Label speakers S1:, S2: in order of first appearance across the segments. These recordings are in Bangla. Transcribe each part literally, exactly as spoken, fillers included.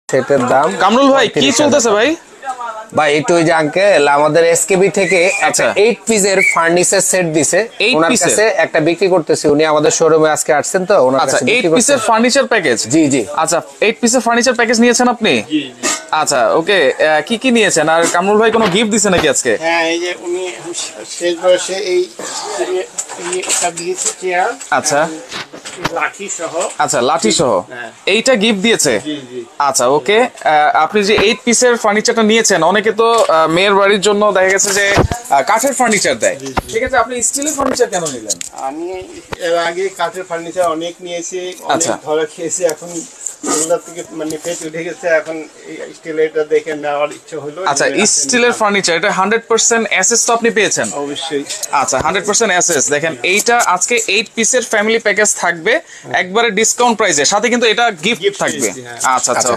S1: সেটের দাম
S2: কামরুল ভাই কি চলতেছে ভাই?
S1: ভাই একটু ওই যে আঙ্কেল আমাদের এসকেবি থেকে একটা আট পিসের ফার্নিচার সেট দিছে, ওনার কাছে একটা বিক্রি করতেছি। উনি আমাদের শোরুমে আজকে আসছেন তো ওনার কাছে
S2: আট পিসের ফার্নিচার প্যাকেজ।
S1: জি জি
S2: আচ্ছা, আট পিসের ফার্নিচার প্যাকেজ নিয়েছেন আপনি? জি জি। আচ্ছা ওকে, কি কি নিয়েছেন? আর কামরুল ভাই কোনো গিফট দিছে নাকি আজকে?
S3: হ্যাঁ, এই যে উনি শেষ বয়সে এই এটা দিয়েছে চেয়ার। আচ্ছা, লাঠি সহ।
S2: আচ্ছা, লাঠি সহ এইটা গিফট দিয়েছে।
S3: জি জি।
S2: আচ্ছা ওকে, আপনি যে আট পিসের ফার্নিচারটা নিয়েছেন, অনেকে তো মেয়ের বাড়ির জন্য দেখা গেছে যে কাঠের ফার্নিচার দেয়, ঠিক আছে, আপনি স্টিলের ফার্নিচার কেন নিলেন?
S3: আমি এর আগে কাঠের ফার্নিচার অনেক নিয়েছি, অনেক ধরে খেয়েছি, এখন ওগুলোর থেকে মানে ফেট উঠে গেছে, এখন স্টিলেরটা দেখে নেওয়ার ইচ্ছা হলো।
S2: আচ্ছা, স্টিলের ফার্নিচার এটা হান্ড্রেড পার্সেন্ট এসএস তো আপনি পেয়েছেন?
S3: অবশ্যই।
S2: আচ্ছা, হান্ড্রেড পার্সেন্ট এসএস। দেখেন এইটা আজকে আট পিসের ফ্যামিলি প্যাকেজ থাকবে একবারে ডিসকাউন্ট প্রাইসে, সাথে কিন্তু এটা গিফট থাকবে। আচ্ছা আচ্ছা,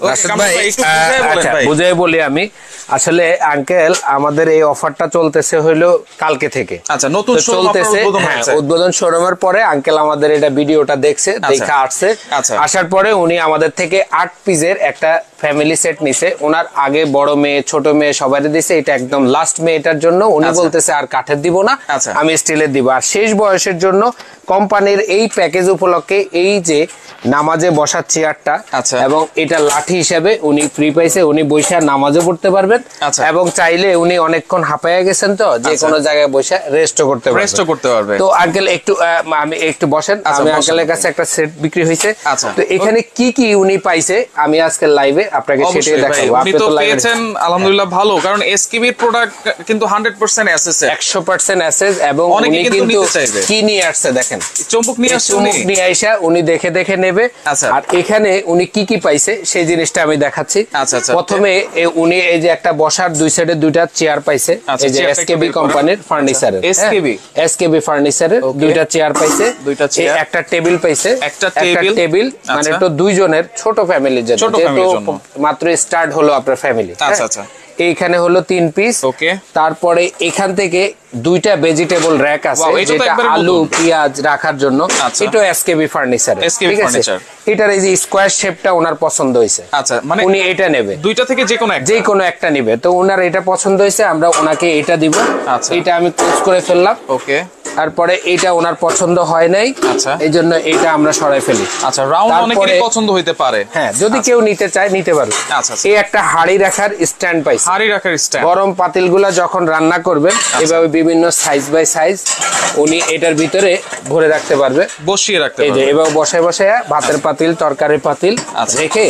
S1: বুঝাই বলি আমি, আসলে আঙ্কেল আমাদের এই অফারটা চলতেছে হইলো কালকে থেকে।
S2: আচ্ছা, নতুন
S1: চলতেছে, উদ্বোধন শোরুমের পরে আঙ্কেল আমাদের এটা ভিডিওটা দেখছে, দেখে আসছে, আসার পরে উনি আমাদের থেকে আট পিসের একটা ফ্যামিলি সেট নিছে। ওনার আগে বড় মেয়ে ছোট মেয়ে সবাই দিছে, এটা একদম লাস্ট মেয়েটার জন্য উনি বলতেছে আর কাঠের দিব না, আমি স্টিলের দিব। আর শেষ বয়সের জন্য কোম্পানির এই প্যাকেজ উপলক্ষে এই যে নামাজে বসার চেয়ারটা এবং এটা লাঠি হিসেবে উনি ফ্রি পাইছে, উনি বসে নামাজও পড়তে পারবেন এবং চাইলে উনি অনেকক্ষণ হাঁপাইয়া গেছেন তো যে কোনো জায়গায় বসে রেস্টও করতে পারবে,
S2: রেস্টও করতে পারবে।
S1: তো আঙ্কেল একটু আমি একটু বসেন, আমি আঙ্কেলের কাছে একটা সেট বিক্রি হয়েছে, তো এখানে কি কি উনি পাইছে আমি আজকে লাইভে আপনাকে সেটাই দেখাবো।
S2: আপনি তো পেয়েছেন আলহামদুলিল্লাহ ভালো, কারণ এসকেবির প্রোডাক্ট কিন্তু হান্ড্রেড পার্সেন্ট এসএস,
S1: একশো পার্সেন্ট এসএস এবং উনি কিন্তু কি নিয়ে আসছে দেখেন,
S2: চুম্বক নিয়ে আসছে,
S1: চুম্বক নিয়ে আইসা উনি দেখে দেখে নেবে। আর এখানে উনি কি কি পাইছে সেই জিনিসটা আমি দেখাচ্ছি। প্রথমে উনি এই যে একটা বসার দুই সাইডে দুইটা চেয়ার পাইছে, এই যে এসকেবি কোম্পানির ফার্নিচারের, এসকেবি এসকেবি ফার্নিচারের দুইটা চেয়ার পাইছে, দুইটা চেয়ার, একটা টেবিল পাইছে, একটা টেবিল, মানে তো দুইজনের ছোট ফ্যামিলির জন্য, যেহেতু মাত্র স্টার্ট হলো আপনার ফ্যামিলি। আচ্ছা আচ্ছা, এইখানে হলো তিন পিস। ওকে, তারপরে এখান থেকে দুইটা ভেজিটেবল র‍্যাক আছে, যেটা আলু পেঁয়াজ রাখার জন্য, এটা এসকেবি ফার্নিচার, ঠিক আছে। এটার এই যে স্কয়ার শেপটা ওনার পছন্দ হয়েছে, আচ্ছা, মানে উনি এটা নেবে, দুইটা থেকে যে কোনো একটা, যে কোনো একটা নেবে। তো ওনার এটা পছন্দ হয়েছে, আমরা ওনাকে এটা দিব। আচ্ছা, এটা আমি ক্লোজ করে ফেললাম। ওকে, তারপরে এটা ওনার পছন্দ হয় নাই, আচ্ছা, এই জন্য এটা আমরা সরাই ফেলি। আচ্ছা, রাউন্ড অনেকেরই পছন্দ হইতে পারে, হ্যাঁ, যদি কেউ নিতে চায় নিতে পারবে। আচ্ছা, এই একটা হাড়ি রাখার স্ট্যান্ড পাইছে, হাড়ি রাখার স্ট্যান্ড, গরম পাতিলগুলা যখন রান্না করবেন এভাবে বিভিন্ন সাইজ বাই সাইজ উনি এটার ভিতরে ভরে রাখতে পারবে, বসিয়ে রাখতে পারবে, এই যে এভাবে বসায় বসায় ভাতের পাতিল তরকারির পাতিল রেখে।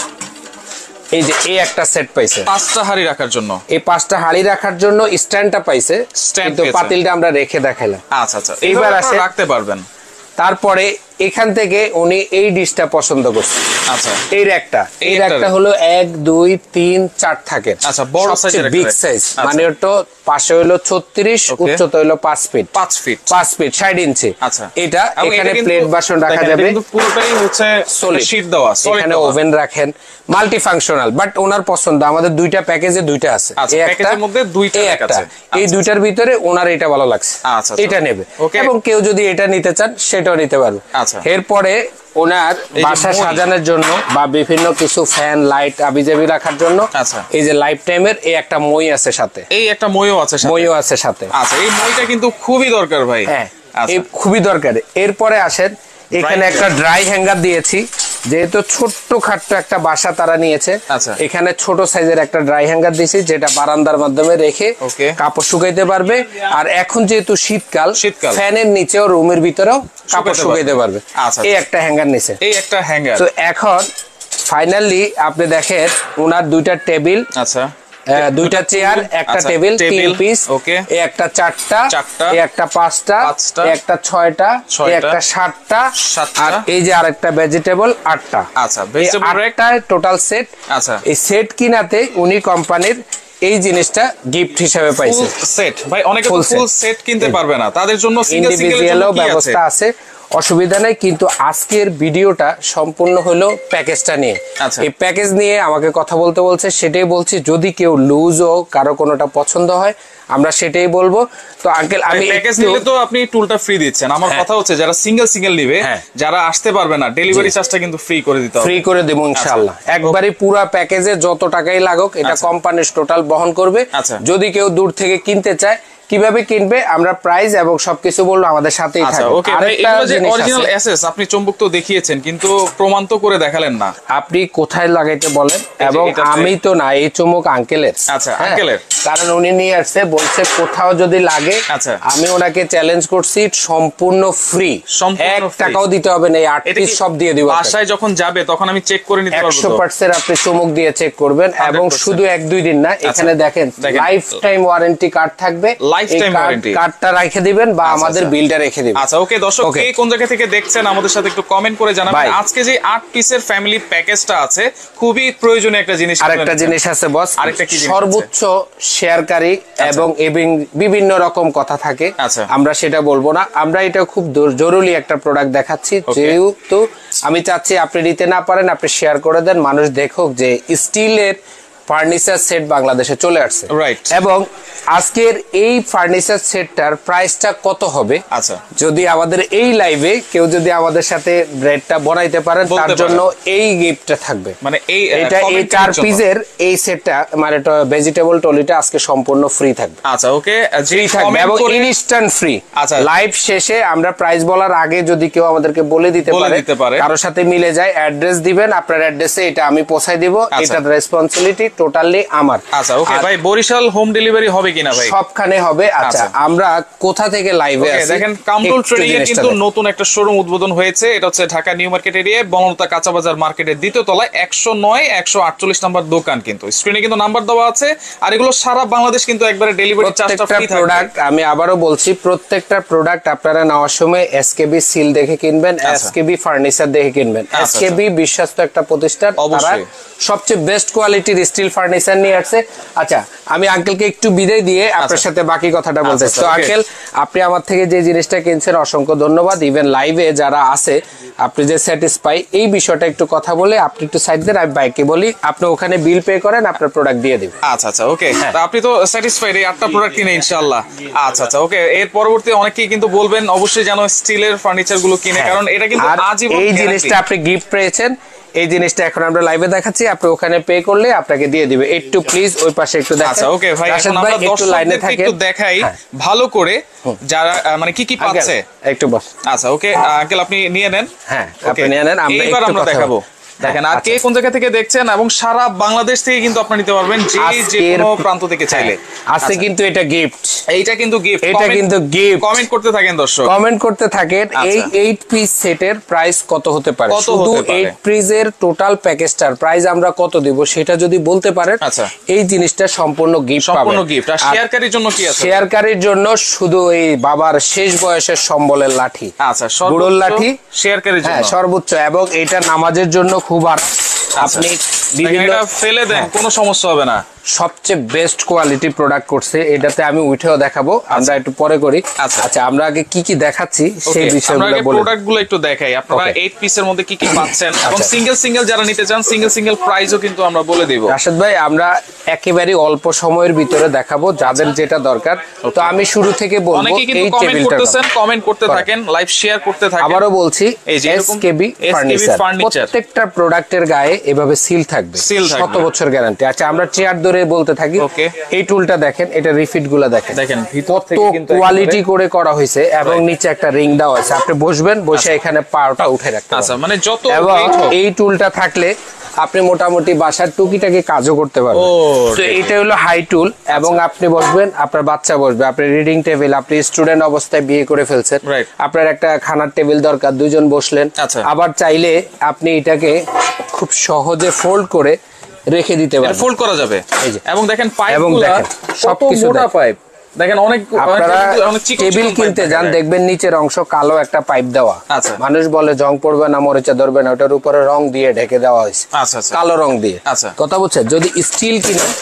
S1: এই যে এই একটা সেট পাইছে পাঁচটা হাড়ি রাখার জন্য, এই পাঁচটা হাড়ি রাখার জন্য স্ট্যান্ডটা পাইছে, কিন্তু পাতিলটা আমরা রেখে দেখাইলাম। আচ্ছা আচ্ছা, এইবার আসে রাখতে পারবেন। তারপরে এখান থেকে উনি এই ডিশটা পছন্দ করছে। আচ্ছা, এই একটা এই একটা হলো এক দুই তিন চার থাকে। আচ্ছা, বড় সাইজের বিগ সাইজ, মানে ওটা পাশে হলো ছত্রিশ, উচ্চতা হলো পাঁচ ফিট, পাঁচ ফিট পাঁচ ফিট ষাট ইঞ্চি। আচ্ছা, এটা এখানে প্লেট বাসন রাখা যাবে, কিন্তু পুরোটাই হচ্ছে সলিড শীট দেওয়া, এখানে ওভেন রাখেন, মাল্টি ফাংশনাল। বাট ওনার পছন্দ, আমাদের দুইটা প্যাকেজে দুইটা আছে, এই একটার মধ্যে দুইটা আছে, এই দুইটার ভিতরে ওনার এটা ভালো লাগছে, এটা নেবে। এবং কেউ যদি এটা নিতে চান সেটাও নিতে পারবে। এরপরে ওনার বাসা সাজানোর জন্য বা বিভিন্ন কিছু ফ্যান লাইট আবিজাবি রাখার জন্য, এই যে লাইফ টাইমের এই একটা মই আছে সাথে, এই একটা মইও আছে, মইও আছে সাথে। আচ্ছা, এই মইটা কিন্তু খুবই দরকার ভাই, হ্যাঁ এই খুবই দরকার। এরপরে আসেন, এখানে একটা ড্রাই হ্যাঙ্গার দিয়েছি, যেহেতু ছোট্ট খাট্ট একটা বাসা তারা নিয়েছে, এখানে ছোট সাইজের একটা ড্রাই হ্যাঙ্গার দিয়েছি, যেটা বারান্দার মাধ্যমে রেখে কাপড় শুকাইতে পারবে। আর এখন যেহেতু শীতকাল, শীতকাল ফ্যানের নিচেও রুমের ভিতরেও কাপড় শুকাইতে পারবে। এই একটা হ্যাঙ্গার নিচে, এই একটা হ্যাঙ্গার। তো এখন ফাইনালি আপনি দেখেন ওনার দুইটা টেবিল, আচ্ছা দুইটা চেয়ার, একটা টেবিল, তিন পিস, এই একটা চারটা, এই একটা পাঁচটা, এই একটা ছয়টা, এই একটা সাতটা, আর এই যে আরেকটা ভেজিটেবল আটটা। আচ্ছা, ভেজিটেবল একটা টোটাল সেট। আচ্ছা, এই সেট কিনাতে উনি কোম্পানির এই জিনিসটা গিফট হিসেবে পাইছে। সেট ভাই, অনেকে ফুল সেট কিনতে পারবে না, তাদের জন্য সিঙ্গেল সিঙ্গেল ব্যবস্থা আছে। অসুবিধা নাই, কিন্তু আজকের ভিডিওটা সম্পূর্ণ হলো প্যাকেজটা নিয়ে। এই প্যাকেজ নিয়ে আমাকে কথা বলতে বলছে, সেটাই বলছি। যদি কেউ লুজও কারো কোনোটা পছন্দ হয় আমরা সেটাই বলবো। তো আঙ্কেল আমি
S2: প্যাকেজ নিলে তো আপনি টুলটা ফ্রি দিচ্ছেন। আমার কথা হচ্ছে যারা সিঙ্গেল সিঙ্গেল নিবে, যারা আসতে পারবে না, ডেলিভারি চার্জটা কিন্তু ফ্রি করে দিতে হবে।
S1: ফ্রি করে দেব ইনশাআল্লাহ। একবারে পুরো প্যাকেজে যত টাকাই লাগুক এটা কোম্পানির টোটাল বহন করবে। যদি কেউ দূর থেকে কিনতে চায় কিভাবে কিনবে আমরা প্রাইস এবং সবকিছু বলবো, আমাদের সাথেই থাকবে।
S2: ওকে ভাই, এগুলো যে অরিজিনাল এসএস আপনি চুম্বক তো দেখিয়েছেন, কিন্তু প্রমাণ তো করে দেখালেন না।
S1: আপনি কোথায় লাগাইতে বলেন, এবং আমি তো না, এই চুম্বক আঙ্কেলের।
S2: আচ্ছা, আঙ্কেলের,
S1: কারণ উনি নিয়ে আসছে, বলছে কোথাও যদি লাগে। আমি ওনাকে চ্যালেঞ্জ করছি সম্পূর্ণ ফ্রি, এক টাকাও দিতে হবে না, এই আট পিস সব দিয়ে দিব।
S2: বাসায় যখন যাবে তখন আমি চেক করে নিতে পারবো।
S1: একশো পার্সেন্ট আপনি চুম্বক দিয়ে চেক করবেন, এবং শুধু এক দুই দিন না, এখানে দেখেন লাইফ টাইম ওয়ারেন্টি কার্ড থাকবে। কার্ডটা রেখে দিবেন বা আমাদের বিলটা রেখে দিবেন।
S2: আচ্ছা ওকে, দর্শক কে কোন জায়গা থেকে দেখছেন আমাদের সাথে একটু কমেন্ট করে জানাবেন। আজকে যে আট পিসের ফ্যামিলি প্যাকেজটা আছে, খুবই প্রয়োজনীয় একটা জিনিস।
S1: আরেকটা জিনিস আছে বস, আরেকটা কি, সর্বোচ্চ শেয়ারকারী এবং বিভিন্ন রকম কথা থাকে, আমরা সেটা বলবো না। আমরা এটা খুব জরুরি একটা প্রোডাক্ট দেখাচ্ছি, যেহেতু আমি চাচ্ছি আপনি নিতে না পারেন আপনি শেয়ার করে দেন, মানুষ দেখুক যে স্টিলের ফার্নিচার সেট বাংলাদেশে চলে আসছে। এবং আজকের এই ফার্নিচার সেটটার প্রাইসটা কত হবে, আচ্ছা যদি আমাদের এই লাইভে কেউ যদি আমাদের সাথে রেটটা বানাইতে পারেন, তার জন্য এই গিফটটা থাকবে। মানে এই এটা এই চার পিসের এই সেটটা, মানে এটা ভেজিটেবল টলিটা আজকে সম্পূর্ণ ফ্রি থাকবে।
S2: আচ্ছা ওকে,
S1: ফ্রি থাকবে এবং ইনস্ট্যান্ট ফ্রি। আচ্ছা, লাইভ শেষে আমরা প্রাইস বলার আগে যদি কেউ আমাদেরকে বলে দিতে পারে, কারোর সাথে মিলে যায়, অ্যাড্রেস দিবেন, আপনার অ্যাড্রেসে এটা আমি পৌঁছাই দিব, এটার রেসপন্সিবিলিটি টোটালি আমার।
S2: আচ্ছা ওকে ভাই, বরিশাল হোম ডেলিভারি হবে কিনা ভাই?
S1: সবখানে হবে। আচ্ছা, আমরা কোথা থেকে লাইভে আছি
S2: দেখেন, কামরুল ট্রেডিং এর কিন্তু নতুন একটা শোরুম উদ্বোধন হয়েছে। এটা হচ্ছে ঢাকা নিউ মার্কেট এরিয়ায় বনলতা কাঁচা বাজার মার্কেটের দ্বিতীয় তলায় একশো নয় একশো আটচল্লিশ নাম্বার দোকান। কিন্তু স্ক্রিনে কিন্তু নাম্বার দেওয়া আছে, আর এগুলো সারা বাংলাদেশ কিন্তু একবারে ডেলিভারি চার্জটা ফ্রি থাকবে। প্রোডাক্ট আমি আবারও বলছি, প্রত্যেকটা প্রোডাক্ট আপনারা নেওয়ার সময় এসকেবি সিল দেখে কিনবেন, এসকেবি ফার্নিচার দেখে কিনবেন। এসকেবি বিশ্বস্ত একটা প্রতিষ্ঠান, তারা সবচেয়ে বেস্ট কোয়ালিটির স্টিল ফার্নিচার নিয়ে আসছে। আচ্ছা, আমি আঙ্কেলকে একটু বিদায় দিয়ে আপনার সাথে বাকি কথাটা বলতে চাই। তো আঙ্কেল, আপনি আমার থেকে যে জিনিসটা কিনছেন অসংখ্য ধন্যবাদ। ইভেন লাইভে যারা আছে আপনি যে স্যাটিসফাই, এই বিষয়টা একটু কথা বলে আপনি একটু সাইড দেন, আমি বাইকে বলি, আপনি ওখানে বিল পে করেন, আপনার প্রোডাক্ট দিয়ে দিবেন। আচ্ছা আচ্ছা ওকে, আপনি তো স্যাটিসফাইড এই আটটা প্রোডাক্ট কিনে ইনশাআল্লাহ। আচ্ছা আচ্ছা ওকে, এর পরবর্তী অনেকেই কিন্তু বলবেন অবশ্যই যেন স্টিলের ফার্নিচার গুলো কিনে, কারণ এটা কিন্তু আজীবন। এই
S1: জিনিসটা আপনি গিফট পেয়েছেন, এই জিনিসটা এখন আমরা লাইভে দেখাচ্ছি, আপনি ওখানে পে করলে আপনাকে দিয়ে দিবে। একটু প্লিজ ওই পাশে একটু দেখেন।
S2: আচ্ছা ওকে ভাই, এখন আমরা একটু লাইনে থাকি, একটু দেখাই ভালো করে যারা মানে কি কি পাচ্ছে
S1: একটু বস।
S2: আচ্ছা ওকে আঙ্কেল, আপনি নিয়ে নেন।
S1: হ্যাঁ আপনি নিয়ে নেন, আমরা
S2: এবার আমরা দেখাবো। দেখেন, আর কে কোন জায়গা থেকে দেখছেন, এবং সারা বাংলাদেশ থেকে কিন্তু আপনি নিতে পারবেন, যে যে কোনো প্রান্ত থেকে চাইলে।
S1: আজকে কিন্তু এটা গিফট,
S2: এইটা কিন্তু গিফট,
S1: এটা কিন্তু গিফট।
S2: কমেন্ট করতে থাকেন দর্শক,
S1: কমেন্ট করতে থাকেন। এই এইট পিস সেটের প্রাইস কত হতে পারে, শুধু এইট পিসের টোটাল প্যাকেজটার প্রাইস আমরা কত দিব সেটা যদি বলতে পারেন, এই জিনিসটা সম্পূর্ণ গিফট পাবেন।
S2: সম্পূর্ণ গিফট। আর শেয়ারকারীর জন্য কি আছে?
S1: শেয়ারকারীর জন্য শুধু এই বাবার শেষ বয়সের সম্বলের লাঠি, আচ্ছা গুড়োর লাঠি
S2: শেয়ারকারীর জন্য,
S1: হ্যাঁ সর্বোচ্চ, এবং এটা নামাজের জন্য খুব আর আপনি
S2: বিভিন্ন ফেলে দেন কোনো সমস্যা হবে না।
S1: সবচেয়ে বেস্ট কোয়ালিটি প্রোডাক্ট করছে, এটাতে আমি উঠেও দেখাবো, আমরা একটু পরে করি। আচ্ছা, আমরা আগে কি কি দেখাচ্ছি সেই বিষয়গুলো বলি।
S2: আমরা প্রোডাক্টগুলো একটু দেখাই, আপনারা এইট পিসের মধ্যে কি কি পাচ্ছেন, এবং সিঙ্গেল সিঙ্গেল যারা নিতে চান সিঙ্গেল সিঙ্গেল প্রাইসও কিন্তু আমরা বলে দেব।
S1: রাশেদ ভাই, আমরা একেবারে অল্প সময়ের ভিতরে দেখাবো যাদের যেটা দরকার। তো আমি শুরু থেকে বলবো, এই টেবিলটা
S2: কমেন্ট করতে থাকেন, লাইভ শেয়ার করতে থাকেন।
S1: আবারও বলছি, এসকেবি ফার্নিচার প্রত্যেকটা প্রোডাক্টের গায়ে এভাবে সিল থাকবে, শত বছর গ্যারান্টি। আচ্ছা, আমরা চেয়ার ধরে বলতে থাকি, এই টুলটা দেখেন, এটা রিফিট গুলা দেখেন, দেখেন কত কোয়ালিটি করে করা হয়েছে, এবং নিচে একটা রিং দেওয়া আছে, আপনি বসবেন, বসে এখানে পাটা উঠে রাখতে পারবেন।
S2: মানে যত
S1: এই টুলটা থাকলে আপনি মোটামুটি বাসার টুকিটাকি কাজও করতে পারবেন। তো এটা হলো হাই টুল, এবং আপনি বসবেন, আপনার বাচ্চা বসবে, আপনি রিডিং টেবিল, আপনি স্টুডেন্ট অবস্থায় বিয়ে করে ফেলছেন, আপনার একটা খানার টেবিল দরকার, দুইজন বসলেন। আবার চাইলে আপনি এটাকে খুব সহজে ফোল্ড করে রেখে দিতে পারেন,
S2: ফোল্ড করা যাবে। এবং দেখেন পাইপগুলো সবকিছু মোটা পাইপ, দেখেন অনেক
S1: টেবিল কিনতে যান, দেখবেন নিচের অংশ কালো একটা পাইপ দেওয়া, মানুষ বলে জং পড়বে না, মরিচা ধরবে না, ওটার উপরে রং দিয়ে ঢেকে দেওয়া হয়েছে, কালো রং দিয়ে। কথা বলছে, যদি স্টিল কিনে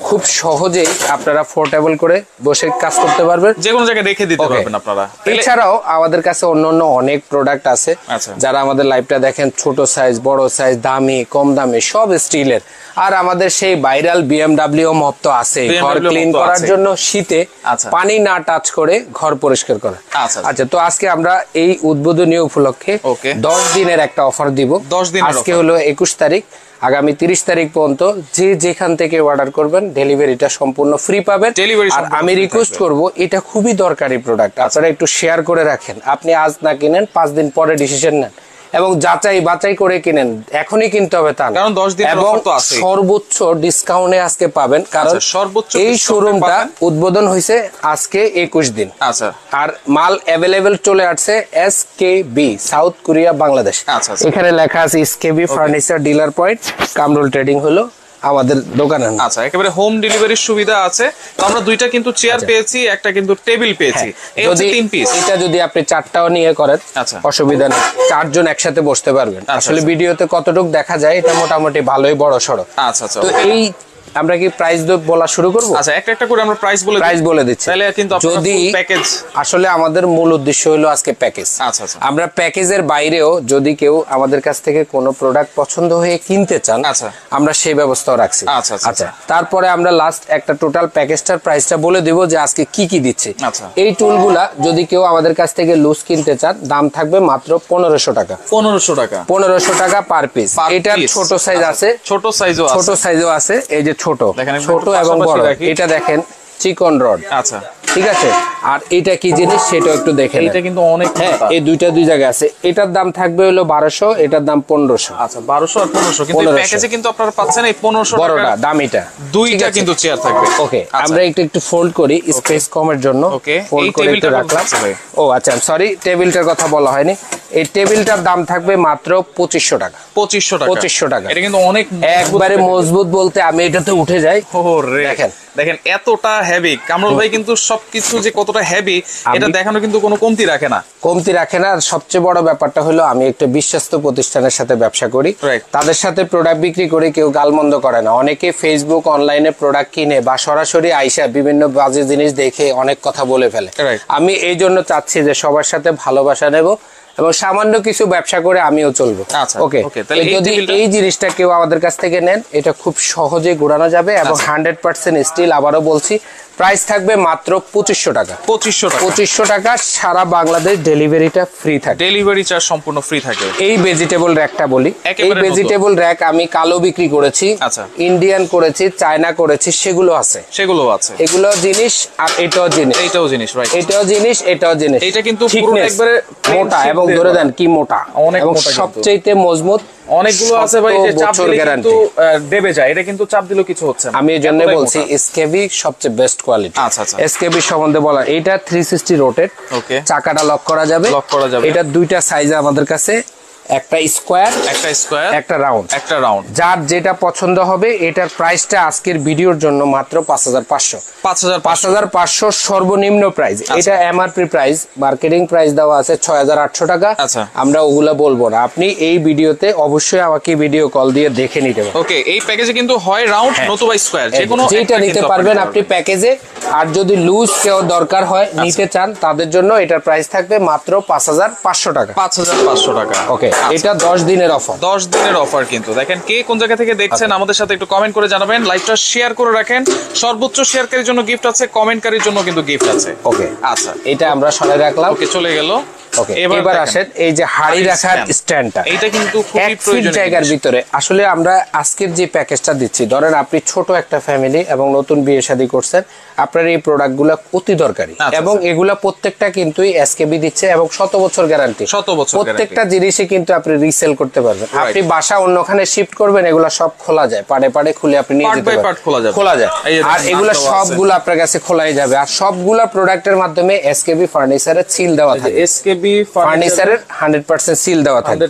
S1: খুব সহজেই আপনারা পোর্টেবল করে বসে কাজ করতে পারবেন,
S2: যে কোনো জায়গায় রেখে দিতে পারবেন আপনারা।
S1: এছাড়াও আমাদের কাছে অন্যান্য অনেক প্রোডাক্ট আছে, যারা আমাদের লাইভটা দেখেন ছোট সাইজ বড় সাইজ দামি কম দামি সব স্টিলের। আর আমাদের সেই ভাইরাল বিএমডব্লিউ মপ তো আছে ঘর ক্লিন করার জন্য শীতে পানি না টাচ করে ঘর পরিষ্কার করা। আচ্ছা, তো আজকে আমরা এই উদ্বোধনী উপলক্ষে দশ দিনের একটা অফার দিব। আজকে হলো একুশ তারিখ, আগামী তিরিশ তারিখ পর্যন্ত যে যেখান থেকে অর্ডার করবেন ডেলিভারিটা সম্পূর্ণ ফ্রি পাবেন। আর আমি রিকোয়েস্ট করব, এটা খুবই দরকারি প্রোডাক্ট, আপনারা একটু শেয়ার করে রাখেন। আপনি আজ না কিনেন, পাঁচ দিন পরে ডিসিশন নেন এবং যাচাই বাছাই করে কিনেন, এখনই কিনতে হবে তা না,
S2: কারণ দশ দিন
S1: এবং সর্বোচ্চ ডিসকাউন্টে আজকে পাবেন, কারণ সর্বোচ্চ এই শোরুমটা উদ্বোধন হয়েছে আজকে একুশ দিন। আচ্ছা, আর মাল অ্যাভেলেবেল চলে আসছে এসকেবি সাউথ কোরিয়া বাংলাদেশ। এখানে লেখা আছে SKB furniture dealer point, Kamrul trading হলো আমাদের দোকান।
S2: আচ্ছা, একেবারে হোম ডেলিভারির সুবিধা আছে। তো আমরা দুইটা কিন্তু চেয়ার পেয়েছি, একটা কিন্তু টেবিল পেয়েছি, এই হচ্ছে তিন পিস।
S1: এটা যদি আপনি চারটাও নিয়ে করেন অসুবিধা নেই, চারজন একসাথে বসতে পারবেন। আসলে ভিডিওতে কতটুকু দেখা যায়, এটা মোটামুটি ভালোই বড় সড়ো। আচ্ছা আচ্ছা, তো এই আমরা কি প্রাইস বলা শুরু করব?
S2: আচ্ছা, একটা একটা করে আমরা প্রাইস বলে
S1: প্রাইস বলে দিচ্ছি,
S2: তাহলে কিন্তু
S1: যদি
S2: প্যাকেজ,
S1: আসলে আমাদের মূল উদ্দেশ্য হলো আজকে প্যাকেজ। আচ্ছা আচ্ছা, আমরা প্যাকেজের বাইরেও যদি কেউ আমাদের কাছ থেকে কোনো প্রোডাক্ট পছন্দ হয়ে কিনতে চান, আচ্ছা, আমরা সেই ব্যবস্থাও রাখছি। আচ্ছা আচ্ছা, তারপরে আমরা লাস্ট একটা টোটাল প্যাকেজটার প্রাইসটা বলে দিব যে আজকে কি কি দিচ্ছে। আচ্ছা, এই টুলগুলা যদি কেউ আমাদের কাছ থেকে লুজ কিনতে চান, দাম থাকবে মাত্র পনেরোশো টাকা।
S2: পনেরোশো টাকা
S1: পনেরোশো টাকা পার পিস। এটা ছোট সাইজ আছে,
S2: ছোট সাইজও আছে,
S1: ছোট সাইজও আছে, এই যে ছোট ছোট এবং বড়। এটা দেখেন চিকন রড। আচ্ছা, ঠিক আছে। আর এটা কি জিনিস সেটা একটু দেখেন,
S2: এটা কিন্তু অনেক,
S1: হ্যাঁ, এই দুইটা দুই জায়গায় আছে। এটার দাম থাকবে হলো বারোশো, এটার দাম পনেরোশো।
S2: আচ্ছা, বারোশো আর পনেরোশো, কিন্তু প্যাকেজে কিন্তু আপনারা পাচ্ছেন এই পনেরোশো
S1: বড়টা দামিটা,
S2: দুইটা কিন্তু চেয়ার থাকবে।
S1: ওকে, আমরা একটু একটু ফোল্ড করি স্পেস কমের জন্য। ওকে, ফোল্ড করে একটু রাখলাম। ও আচ্ছা, সরি, টেবিলটার কথা বলা হয়নি। এই টেবিলটার দাম থাকবে মাত্র পঁচিশশো টাকা।
S2: পঁচিশশো টাকা,
S1: পঁচিশশো টাকা।
S2: এটা কিন্তু অনেক
S1: একবারে মজবুত বলতে আমি এটাতে উঠে যাই।
S2: ওরে দেখেন দেখেন এতটা হেভি। কামরুল ভাই কিন্তু সবকিছু যে কতটা হেভি এটা দেখানো কিন্তু কোনো কমতি রাখে না,
S1: কমতি রাখে না। আর সবচেয়ে বড় ব্যাপারটা হলো আমি একটা বিশ্বস্ত প্রতিষ্ঠানের সাথে ব্যবসা করি, তাদের সাথে প্রোডাক্ট বিক্রি করে কেউ গালমন্দ করে না। অনেকে ফেসবুক অনলাইনে প্রোডাক্ট কিনে বা সরাসরি আইসা বিভিন্ন বাজে জিনিস দেখে অনেক কথা বলে ফেলে। আমি এই জন্য চাচ্ছি যে সবার সাথে ভালোবাসা নেব এবং সামান্য কিছু ব্যবসা করে আমিও চলবো। ওকে, যদি এই জিনিসটা কেউ আমাদের কাছ থেকে নেন, এটা খুব সহজে ঘোরানো যাবে এবং হান্ড্রেড পার্সেন্ট স্টিল। আবারও বলছি, প্রাইস থাকবে মাত্র পঁচিশশো টাকা।
S2: পঁচিশশো টাকা
S1: পঁচিশশো টাকা সারা বাংলাদেশ ডেলিভারিটা ফ্রি থাকে,
S2: ডেলিভারি চার্জ সম্পূর্ণ ফ্রি থাকে।
S1: এই ভেজিটেবল র্যাকটা বলি, এই ভেজিটেবল র্যাক আমি কালো বিক্রি করেছি, আচ্ছা, ইন্ডিয়ান করেছি, চায়না করেছি, সেগুলো আছে,
S2: সেগুলো আছে,
S1: এগুলো জিনিস। আর এটাও জিনিস,
S2: এটাও জিনিস, রাইট,
S1: এটাও জিনিস, এটাও জিনিস।
S2: এটা কিন্তু পুরো একবারে
S1: মোটা এবং ধরে দেন কি মোটা, এবং সবচেয়ে মজবুত।
S2: অনেকগুলো আছে ভাই, যে চাপ দিলে কিন্তু দেবে যায়, এটা কিন্তু চাপ দিলেও কিছু হচ্ছে না।
S1: আমি এজন্য বলছি এসকেবি সবচেয়ে বেস্ট কোয়ালিটি। আচ্ছা আচ্ছা, এসকেবি সম্বন্ধে বলা, এটা থ্রি সিক্সটি রোটেট, ওকে, চাকাটা লক করা যাবে, লক করা যাবে। এটা দুইটা সাইজ আমাদের কাছে, একটা স্কোয়ার, একটা স্কোয়ার, একটা রাউন্ড, একটা রাউন্ড। যার যেটা পছন্দ হবে। এটার প্রাইসটা আজকের ভিডিওর জন্য মাত্র পাঁচ হাজার পাঁচশো। পাঁচ হাজার পাঁচ হাজার পাঁচশো সর্বনিম্ন প্রাইস। এটা এমআরপি প্রাইস, মার্কেটিং প্রাইস দেওয়া আছে ছয় হাজার আটশো টাকা। আচ্ছা, আমরা ওগুলা বলবো না, আপনি এই ভিডিওতে অবশ্যই আমাকে ভিডিও কল দিয়ে দেখে নিতে পারবেন।
S2: ওকে, এই প্যাকেজে কিন্তু হয় রাউন্ড নতুবা স্কোয়ার, যে কোনো
S1: যেটা নিতে পারবেন আপনি প্যাকেজে। আর যদি লুজ কেউ দরকার হয় নিতে চান, তাদের জন্য এটার প্রাইস থাকবে মাত্র পাঁচ হাজার পাঁচশো টাকা।
S2: পাঁচ হাজার পাঁচশো টাকা। ওকে,
S1: এটা দশ দিনের অফার।
S2: দশ দিনের অফার কিন্তু দেখেন, কে কোন জায়গা থেকে দেখছেন আমাদের সাথে একটু কমেন্ট করে জানাবেন। লাইভটা শেয়ার করে রাখেন, সর্বোচ্চ শেয়ারকারীর জন্য গিফট আছে, কমেন্টকারীর জন্য কিন্তু গিফট আছে।
S1: ওকে, আচ্ছা, এটা আমরা সরাই রাখলাম।
S2: ওকে, চলে গেল।
S1: ওকে, এবার আসেন এই যে হাড়ি রাখার স্ট্যান্ডটা,
S2: এটা কিন্তু খুবই
S1: প্রয়োজনীয় জায়গার ভিতরে। আসলে আমরা আজকের যে প্যাকেজটা দিচ্ছি, ধরেন আপনি ছোট একটা ফ্যামিলি এবং নতুন বিয়ে শাদী করছেন, আপনার এই প্রোডাক্টগুলো অতি দরকারি এবং এগুলা প্রত্যেকটা কিন্তু এসকেবি দিচ্ছে এবং শত বছর গ্যারান্টি। শত বছর প্রত্যেকটা জিনিসই কিন্তু আপনি রিসেল করতে পারবেন। আপনি বাসা অন্যখানে শিফট করবেন, এগুলা সব খোলা যায়, পাড়ে পাড়ে খুলে আপনি নিয়ে যেতে পারবেন, খোলা যায়। আর এগুলা সবগুলো আপনার কাছে খোলাই যাবে। আর সবগুলা প্রোডাক্টের মাধ্যমে এসকেবি ফার্নিচারের সিল দেওয়া থাকে, এসকেবি ফার্নিচারের হান্ড্রেড পার্সেন্ট সিল দেওয়া থাকে।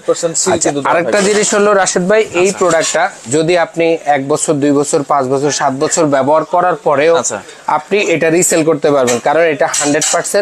S1: আরেকটা জিনিস হলো রাশেদ ভাই, এই প্রোডাক্টটা যদি আপনি এক বছর, দুই বছর, পাঁচ বছর, সাত বছর ব্যবহার করার পরেও আপনি এটা রিসেল করতে পারবেন, কারণ এটা হান্ড্রেড পার্সেন্ট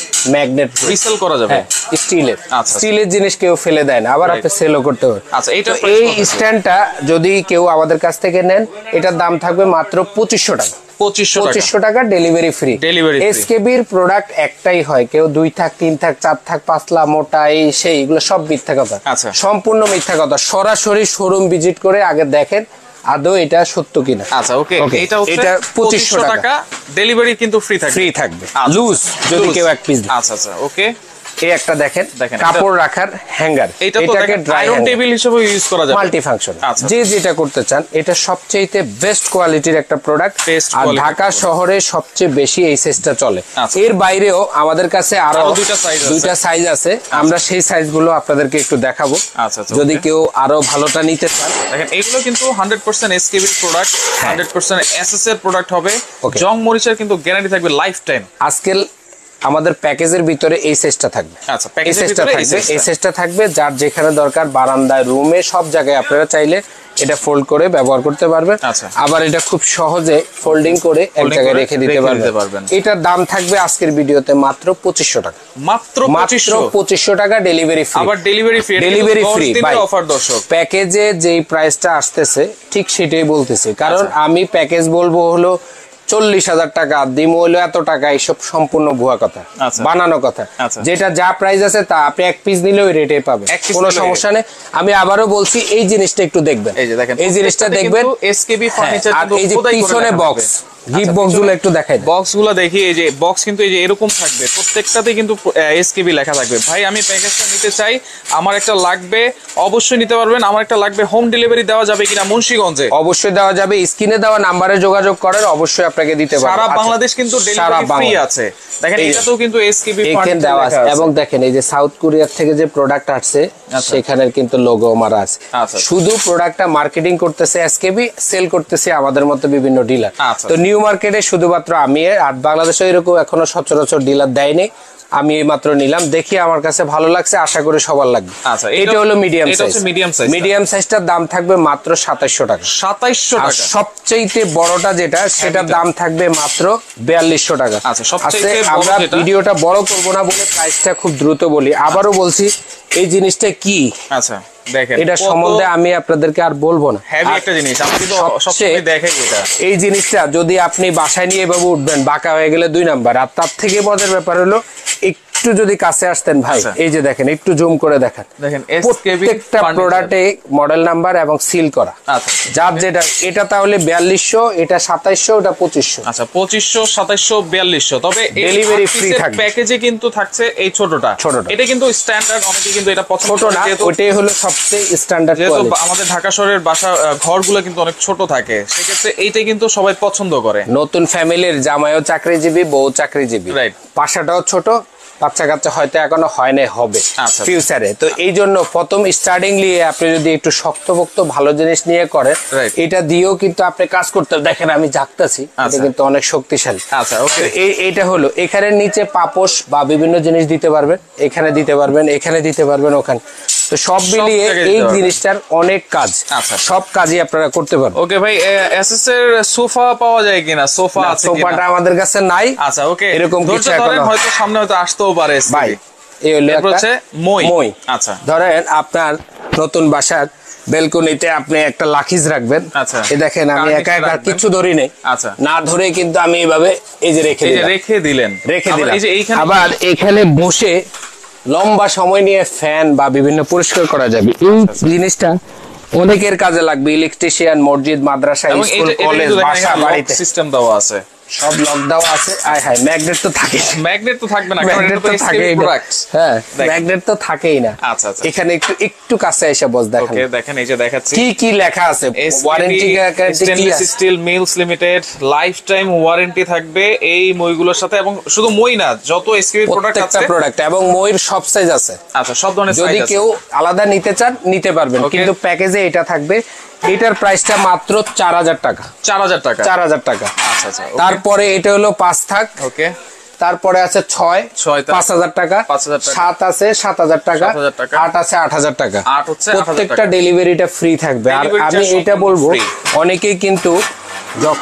S1: ম্যাগনেট
S2: রিসেল করা যাবে
S1: স্টিলের
S2: আচ্ছা
S1: স্টিলের জিনিস কেউ ফেলে দেয় না আবার আপনি সেলও করতে পারেন
S2: আচ্ছা এটা
S1: এই স্ট্যান্ডটা যদি কেউ আমাদের কাছ থেকে নেন এটার দাম থাকবে মাত্র পঁচিশশো টাকা পঁচিশশো টাকা ডেলিভারি ফ্রি এসকেবির প্রোডাক্ট একটাই হয় কেউ দুই থাক তিন থাক চার থাক পাঁচলা মোটা এই সেই এগুলো সব মিথ্যা কথা সম্পূর্ণ মিথ্যা কথা সরাসরি শোরুম ভিজিট করে আগে দেখেন আদৌ এটা সত্য কিনা
S2: আচ্ছা ওকে এটা হচ্ছে এটা পঁচিশশো টাকা ডেলিভারি কিন্তু ফ্রি থাকবে
S1: ফ্রি থাকবে লুজ যদি কেউ এক পিস
S2: আচ্ছা আচ্ছা ওকে
S1: এই একটা দেখেন কাপড় রাখার হ্যাঙ্গার
S2: এটাকে আয়রন টেবিল হিসেবে ইউজ করা যাবে
S1: মাল্টি ফাংশন যে যেটা করতে চান এটা সবচেয়ে বেস্ট কোয়ালিটির একটা প্রোডাক্ট আর ঢাকা শহরে সবচেয়ে বেশি এই সাইজটা চলে এর বাইরেও আমাদের কাছে আরো দুইটা সাইজ দুইটা সাইজ আছে আমরা সেই সাইজগুলো আপনাদেরকে একটু দেখাবো যদি কেউ আরো ভালোটা নিতে চান
S2: দেখেন এগুলো কিন্তু hundred percent SKB product hundred percent SS এর প্রোডাক্ট হবে জং মরিচের কিন্তু গ্যারান্টি থাকবে লাইফ টাইম
S1: আজকে আমাদের প্যাকেজের ভিতরে এই সাইজটা থাকবে
S2: আচ্ছা প্যাকেজের ভিতরে
S1: এই সাইজটা থাকবে যার যেখানে দরকার বারান্দায় রুমে সব জায়গায় আপনারা চাইলে এটা ফোল্ড করে ব্যবহার করতে পারবেন আবার এটা খুব সহজে ফোল্ডিং করে এক জায়গায় রেখে দিতে পারবেন এটার দাম থাকবে আজকের ভিডিওতে মাত্র পঁচিশশো টাকা
S2: মাত্র
S1: পঁচিশশো টাকা ডেলিভারি ফ্রি
S2: আবার delivery free
S1: delivery free
S2: offer দর্শক
S1: প্যাকেজে যেই প্রাইসটা আসতেছে ঠিক সেটাই বলতেছি কারণ আমি প্যাকেজ বলবো হলো চল্লিশ হাজার টাকা দিম হলো এত টাকা এইসব সম্পূর্ণ ভুয়া কথা বানানো কথা যেটা যা প্রাইস আছে তা আপনি এক পিস নিলে ওই রেটে পাবেন কোনো সমস্যা নেই আমি আবারও বলছি এই জিনিসটা একটু দেখবেন এই জিনিসটা দেখবেন
S2: এসকেবি ফার্নিচার
S1: আর এই যে পিছনে বক্স গিফট বক্সগুলো একটু দেখাই
S2: বক্সগুলো দেখি এই যে বক্স কিন্তু এই যে এরকম থাকবে প্রত্যেকটাতে কিন্তু এসকেবি লেখা থাকবে ভাই আমি প্যাকেজটা নিতে চাই আমার একটা লাগবে অবশ্যই নিতে পারবেন আমার একটা লাগবে হোম ডেলিভারি দেওয়া যাবে কিনা মুন্সিগঞ্জে
S1: অবশ্যই দেওয়া যাবে স্ক্রিনে দেওয়া নম্বরে যোগাযোগ করেন অবশ্যই আপনাকে দিতে পারবো
S2: সারা বাংলাদেশ কিন্তু ডেলিভারি ফ্রি আছে দেখেন এটাতেও কিন্তু এসকেবি
S1: ফার্নিচার দেওয়া আছে এবং দেখেন এই যে সাউথ কোরিয়া থেকে যে প্রোডাক্ট আসছে সেখানের কিন্তু লোগো মারা আছে শুধু প্রোডাক্টটা মার্কেটিং করতেছে এসকেবি সেল করতেছে আমাদের মতো বিভিন্ন ডিলার তো নিউ মার্কেটে শুধুমাত্র আমি আর বাংলাদেশে এরকম এখনো সচরাচর ডিলার দেয়নি আমি এই মাত্র নিলাম দেখি আমার কাছে ভালো লাগছে আশা করি সবার লাগবে
S2: আচ্ছা
S1: এটা হলো medium size
S2: medium size
S1: medium সাইজটার দাম থাকবে মাত্র সাতাইশশো টাকা
S2: সাতাইশশো টাকা
S1: সবচেয়ে বড়টা যেটা সেটার দাম থাকবে মাত্র বিয়াল্লিশশো টাকা
S2: আচ্ছা সবচেয়ে
S1: আমরা ভিডিওটা বড় করব না বলে প্রাইসটা খুব দ্রুত বলি আবারও বলছি এই জিনিসটা কি
S2: আচ্ছা দেখেন
S1: এটা সম্বন্ধে আমি আপনাদেরকে আর বলবো না
S2: হেভি একটা জিনিস আমি কিন্তু সবসময় দেখাই এটা
S1: এই জিনিসটা যদি আপনি বাসায় নিয়ে এভাবে উঠবেন বাঁকা হয়ে গেলে দুই নাম্বার আর তার থেকে মজার ব্যাপার হলো একটু যদি কাছে আসতেন ভাই এই যে দেখেন একটু জুম করে দেখেন
S2: দেখেন
S1: প্রত্যেকটা প্রোডাক্টে মডেল নাম্বার এবং সিল করা
S2: আচ্ছা
S1: যার যেটা এটা তাহলে বিয়াল্লিশশো এটা সাতাইশশো এটা পঁচিশশো
S2: আচ্ছা পঁচিশশো সাতাইশশো বিয়াল্লিশশো তবে
S1: ডেলিভারি ফ্রি থাকবে
S2: প্যাকেজে কিন্তু থাকছে এই ছোটটা
S1: ছোটটা
S2: এটা কিন্তু স্ট্যান্ডার্ড অনেকে কিন্তু এটা পছন্দ
S1: করে না ওইটাই হলো সবচেয়ে স্ট্যান্ডার্ড কোয়ালিটি
S2: আমাদের ঢাকা শহরের বাসা ঘরগুলো কিন্তু অনেক ছোট থাকে সেক্ষেত্রে এইটাই কিন্তু সবাই পছন্দ করে
S1: নতুন ফ্যামিলির জামাইও চাকরিজীবী বউ চাকরিজীবী
S2: রাইট
S1: বাসাটাও ছোট বাচ্চা কাচ্চা হয়তো এখনো হয় নাই হবে ফিউচারে তো এই জন্য প্রথম স্টার্টিং নিয়ে আপনি যদি একটু শক্তপোক্ত ভালো জিনিস নিয়ে করেন এটা দিয়েও কিন্তু আপনি কাজ করতে দেখেন আমি জাগতাছি এটা কিন্তু অনেক শক্তিশালী
S2: আচ্ছা ওকে
S1: এইটা হলো এখানে নিচে পাপোশ বা বিভিন্ন জিনিস দিতে পারবেন এখানে দিতে পারবেন এখানে দিতে পারবেন ওখানে তো সব মিলিয়ে এই জিনিসটার অনেক কাজ
S2: আচ্ছা
S1: সব কাজই আপনারা করতে পারবেন
S2: ওকে ভাই এসএস এর সোফা পাওয়া যায় কিনা সোফা আছে
S1: সোফাটা আমাদের কাছে নাই
S2: আচ্ছা ওকে
S1: এরকম কিছু এখন
S2: হয়তো সামনে হয়তো আসতেও পারে
S1: ভাই এই হলো একটা
S2: মই
S1: মই
S2: আচ্ছা
S1: ধরেন আপনার নতুন বাসার বেলকনিতে আপনি একটা লাখিজ রাখবেন
S2: আচ্ছা
S1: এই দেখেন আমি একা একা কিছু ধরি নাই
S2: আচ্ছা
S1: না ধরে কিন্তু আমি এইভাবে এই যে রেখে দিলাম
S2: রেখে দিলেন
S1: রেখে দিলাম আবার এখানে বসে লম্বা সময় নিয়ে ফ্যান বা বিভিন্ন পরিষ্কার করা যাবে এই জিনিসটা অনেকের কাজে লাগবে ইলেকট্রিশিয়ান মসজিদ মাদ্রাসা স্কুল কলেজ বাসা বাড়িতে
S2: সিস্টেম দেওয়া আছে
S1: সব লক দেওয়া আছে আয় হায় ম্যাগনেট তো থাকে
S2: ম্যাগনেট তো থাকবে না কারণ
S1: ম্যাগনেট তো থাকেই না হ্যাঁ ম্যাগনেট তো থাকেই না
S2: আচ্ছা আচ্ছা
S1: এখানে একটু একটু কাছে এসে বস দেখেন
S2: ওকে দেখেন এই যে দেখাচ্ছি
S1: কি কি লেখা আছে warranty guarantee
S2: stainless steel mills limited lifetime warranty থাকবে এই মইগুলোর সাথে এবং শুধু মই না যত এসকেবি প্রোডাক্ট আছে
S1: প্রোডাক্ট এবং মইর সব সাইজ আছে
S2: আচ্ছা সব ধরনের সাইজ
S1: আছে যদি কেউ আলাদা নিতে চান নিতে পারবেন কিন্তু প্যাকেজে এটা থাকবে এটার প্রাইসটা মাত্র চার হাজার টাকা
S2: চার হাজার টাকা
S1: চার হাজার টাকা
S2: আচ্ছা আচ্ছা
S1: তারপরে এটা হলো পাঁচ থাক
S2: ওকে
S1: তারপরে আছে ছয় পাঁচ হাজার টাকা সাত আছে সাত হাজার টাকা আট আছে আট হাজার টাকা প্রত্যেকটা ডেলিভারিটা ফ্রি থাকবে আর আমি এটা বলবো অনেকেই কিন্তু যখন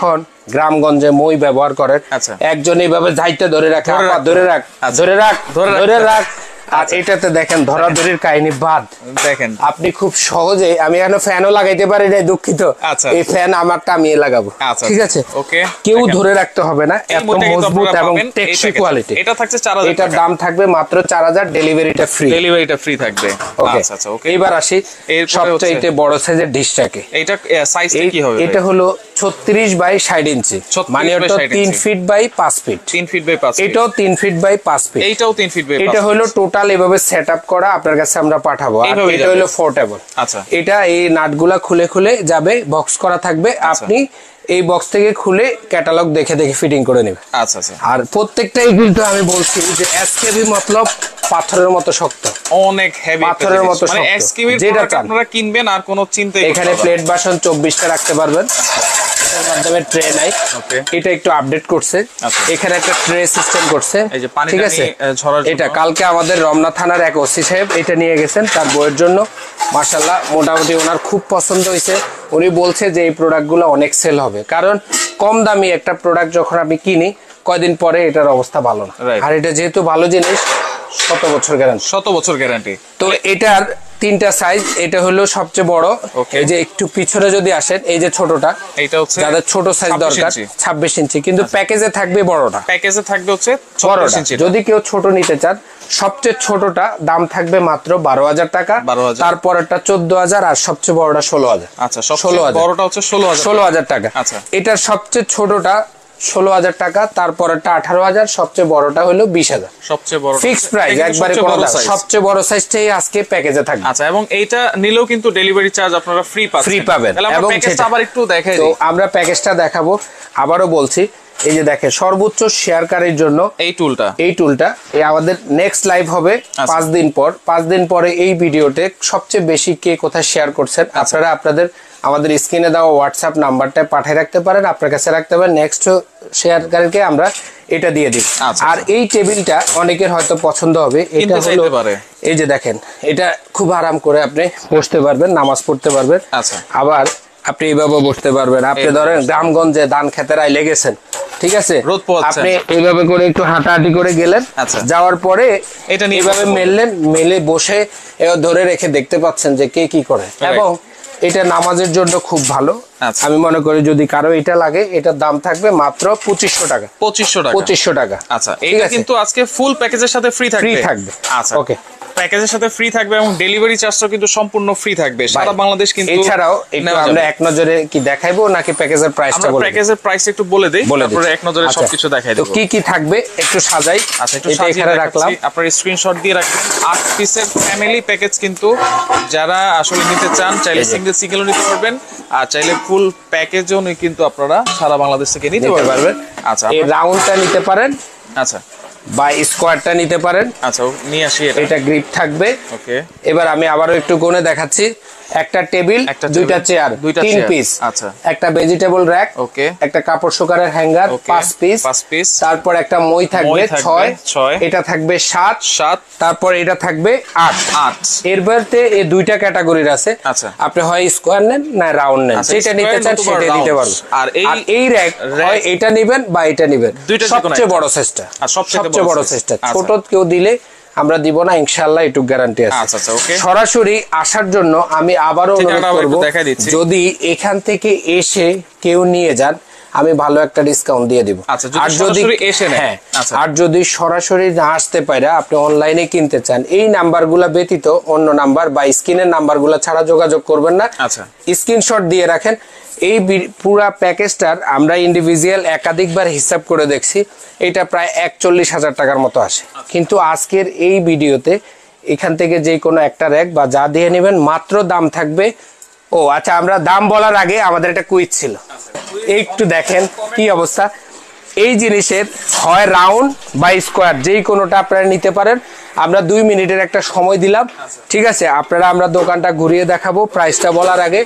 S1: গ্রামগঞ্জে মই ব্যবহার করেন, একজন এইভাবে যাইতে ধরে রাখে, ধরে রাখ ধরে রাখ ধরে রাখ, আর এটাতে দেখেন ধরাধরির কাহিনী বাদ।
S2: দেখেন
S1: আপনি খুব সহজে, আমি এখনো ফ্যানও লাগাইতে পারি না, দুঃখিত, এই ফ্যান আমারটা আমি লাগাবো, ঠিক আছে? কেউ ধরে রাখতে হবে না, এত মজবুত এবং টেকসই কোয়ালিটি।
S2: এটা থাকছে চার হাজার,
S1: এটার দাম থাকবে মাত্র চার হাজার, ডেলিভারিটা ফ্রি,
S2: ডেলিভারিটা ফ্রি থাকবে।
S1: ওকে আচ্ছা ওকে, এবার আসি সবচেয়ে বড় সাইজের ডিশটাকে।
S2: এটা সাইজটা কি হবে?
S1: এটা হলো ছত্রিশ বাই ষাট ইঞ্চি, মানে ওটা তিন ফিট বাই পাঁচ ফিট,
S2: তিন ফিট বাই পাঁচ ফিট,
S1: এটাও তিন ফিট বাই পাঁচ ফিট,
S2: এইটাও তিন ফিট বাই।
S1: এটা হলো টোটাল এভাবে সেটআপ করা, আপনার কাছে আমরা পাঠাবো। আর এটা হলো পোর্টেবল। আচ্ছা, এটা এই নাটগুলা খুলে খুলে যাবে, বক্স করা থাকবে, আপনি এই বক্স থেকে খুলে ক্যাটালগ দেখে দেখে ফিটিং করে নেবে।
S2: আচ্ছা আচ্ছা,
S1: আর প্রত্যেকটাই কিন্তু আমি বলছি যে এসকেবি মতলব পাথরের মতো শক্ত,
S2: অনেক হেভি
S1: পাথরের মতো শক্ত,
S2: মানে এসকেবি যেটা আপনারা কিনবেন আর কোনো চিন্তা।
S1: এখানে প্লেট বাসন চব্বিশটা রাখতে পারবেন, এর মাধ্যমে ট্রে নাই, এটা একটু আপডেট করছে, এখানে একটা ট্রে সিস্টেম করছে, ঠিক আছে? এটা কালকে আমাদের রমনা থানার এক ওসি সাহেব এটা নিয়ে গেছেন তার বইয়ের জন্য, মাশাআল্লাহ মোটামুটি ওনার খুব পছন্দ হয়েছে। উনি বলছে যে এই প্রোডাক্টগুলো অনেক সেল হবে, কারণ কম দামি একটা প্রোডাক্ট যখন আমি কিনি কয়দিন পরে এটার অবস্থা ভালো না, আর এটা যেহেতু ভালো জিনিস, শত বছর গ্যারান্টি,
S2: শত বছর গ্যারান্টি।
S1: তো এটার তিনটা সাইজ, এটা হলো সবচেয়ে বড়, এই যে একটু পিছনে যদি আসেন, এই যে ছোটটা,
S2: এটা হচ্ছে
S1: যাদের ছোট সাইজ দরকার ছাব্বিশ ইঞ্চি, কিন্তু প্যাকেজে থাকবে বড়টা,
S2: প্যাকেজে থাকবে হচ্ছে
S1: বড়টা। যদি কেউ ছোট নিতে চান, সবচেয়ে ছোটটা দাম থাকবে মাত্র বারো হাজার টাকা, তারপরটা চোদ্দ হাজার, আর সবচেয়ে বড়টা ষোলো হাজার।
S2: আচ্ছা, ষোলো হাজার, বড়টা হচ্ছে ষোলো হাজার,
S1: ষোলো হাজার টাকা।
S2: আচ্ছা,
S1: এটার সবচেয়ে ছোটটা ষোলো হাজার টাকা, তারপরটা আঠারো হাজার, সবচেয়ে বড়টা হলো বিশ হাজার,
S2: সবচেয়ে বড়
S1: ফিক্সড প্রাইস, একবারে কোনো দাম, সবচেয়ে বড় সাইজটাই আজকে প্যাকেজে থাকবে।
S2: আচ্ছা, এবং এইটা নিলেও কিন্তু ডেলিভারি চার্জ আপনারা ফ্রি পাবেন,
S1: ফ্রি পাবেন।
S2: এবং প্যাকেজটা আবার একটু দেখাই
S1: তো আমরা প্যাকেজটা দেখাবো, আবারও বলছি, এই যে দেখেন সর্বোচ্চ শেয়ারকারীর জন্য এই টুলটা, এই টুলটা এই আমাদের নেক্সট লাইভ হবে পাঁচ দিন পর, পাঁচ দিন পরে এই ভিডিওতে সবচেয়ে বেশি কে কোথায় শেয়ার করছেন আপনারা আপনাদের আমাদের স্ক্রিনে দেওয়া হোয়াটসঅ্যাপ নাম্বারটা পাঠিয়ে রাখতে পারেন, আপনার কাছে রাখতে পারেন, নেক্সট শেয়ারকারীকে আমরা এটা দিয়ে দিই। আর এই টেবিলটা অনেকের হয়তো পছন্দ হবে, এটা হলো এই যে দেখেন, এটা খুব আরাম করে আপনি বসতে পারবেন, নামাজ পড়তে পারবেন, আবার আপনি এইভাবে বসতে পারবেন। আপনি ধরেন গ্রামগঞ্জে ধান খেতের আইলে গেছেন, ঠিক আছে, আপনি এইভাবে করে একটু হাঁটাহাঁটি করে গেলেন, যাওয়ার পরে এটা এইভাবে মেললেন, মেলে বসে ধরে রেখে দেখতে পাচ্ছেন যে কে কি করে, এবং এটা নামাজের জন্য খুব ভালো। আমি মনে করি যদি কারো এটা লাগে, এটার দাম থাকবে মাত্র পঁচিশশো টাকা, পঁচিশশো টাকা, পঁচিশশো টাকা।
S2: আচ্ছা, এটা কিন্তু আজকে ফুল প্যাকেজের সাথে ফ্রি থাকবে,
S1: ফ্রি থাকবে।
S2: আচ্ছা ওকে, প্যাকেজের সাথে ফ্রি থাকবে এবং ডেলিভারি চার্জটাও কিন্তু সম্পূর্ণ ফ্রি থাকবে সারা বাংলাদেশ। কিন্তু
S1: এছাড়াও একটু আমরা এক নজরে কি দেখাইবো নাকি প্যাকেজের প্রাইসটা বলবো?
S2: প্যাকেজের প্রাইসটা একটু বলে দেই, তারপরে এক নজরে সবকিছু দেখাই দেব।
S1: তো কি কি থাকবে একটু সাজাই।
S2: আচ্ছা, একটু সাজিয়ে রাখলাম, আপনারা স্ক্রিনশট দিয়ে রাখবেন। আট পিসের ফ্যামিলি প্যাকেজ, কিন্তু যারা আসলে নিতে চান চাইলে সিঙ্গেল সিঙ্গেলও নিতে পারবেন, আর চাইলে ফুল প্যাকেজও কিন্তু আপনারা সারা বাংলাদেশ থেকে নিতে পারবেন। আচ্ছা,
S1: এই রাউন্ডটা নিতে পারেন,
S2: আচ্ছা,
S1: বা স্কোয়ারটা নিতে পারেন।
S2: আচ্ছা, নিয়ে আসি,
S1: এটা গ্রিপ থাকবে।
S2: ওকে,
S1: এবার আমি আবারও একটু গুনে দেখাচ্ছি। একটা টেবিল, দুইটা চেয়ার, তিন পিস,
S2: আচ্ছা,
S1: একটা ভেজিটেবল র্যাক,
S2: ওকে,
S1: একটা কাপড় শুকানোর হ্যাঙ্গার, পাঁচ পিস,
S2: পাঁচ পিস,
S1: তারপর একটা মই থাকবে ছয়, ছয়, এটা থাকবে সাত, সাত, তারপর এটা থাকবে আট, আট। এর বাইরে এই দুইটা ক্যাটাগরির আছে। আচ্ছা, আপনি হয় স্কোয়ার নেন না রাউন্ড নেন, সেটা নিতে চান সেটা নিতে পারবেন। আর এই র্যাক হয় এটা নেবেন বা এটা নেবেন, সবচেয়ে বড় সাইজটা, সবচেয়ে বড় সাইজটা, ছোট কেউ দিলে আমরা দিব না, ইনশাআল্লাহ একটু গ্যারান্টি আছে। আচ্ছা আচ্ছা, ওকে। সরাসরি আসার জন্য আমি আবারও অনুরোধ করব, যদি এখান থেকে এসে কেউ নিয়ে যান আমি ভালো একটা ডিসকাউন্ট দিয়ে দিব। আর যদি এসে নেন, আর যদি সরাসরি না আসতে পারে আপনি অনলাইনে কিনতে চান, এই নাম্বারগুলো ব্যতীত অন্য নাম্বার বা স্ক্রিনের নাম্বারগুলো ছাড়া যোগাযোগ করবেন না। আচ্ছা, স্ক্রিনশট দিয়ে রাখেন। এই পুরা প্যাকেজটার আমরা ইন্ডিভিজুয়াল একাধিকবার হিসাব করে দেখছি, এটা প্রায় একচল্লিশ হাজার টাকার মতো আসে। কিন্তু আজকের এই ভিডিওতে এখান থেকে যে কোনো একটা র্যাক বা যা দিয়ে নেবেন মাত্র দাম থাকবে। ও আচ্ছা, আমরা দাম বলার আগে আমাদের একটা কুইজ ছিল, একটু দেখেন কি অবস্থা। এই জিনিসের হয় রাউন্ড বা স্কোয়ার যেই কোনোটা আপনারা নিতে পারেন। আমরা দুই মিনিটের একটা সময় দিলাম, ঠিক আছে? আপনারা আমরা দোকানটা ঘুরিয়ে দেখাবো প্রাইসটা বলার আগে।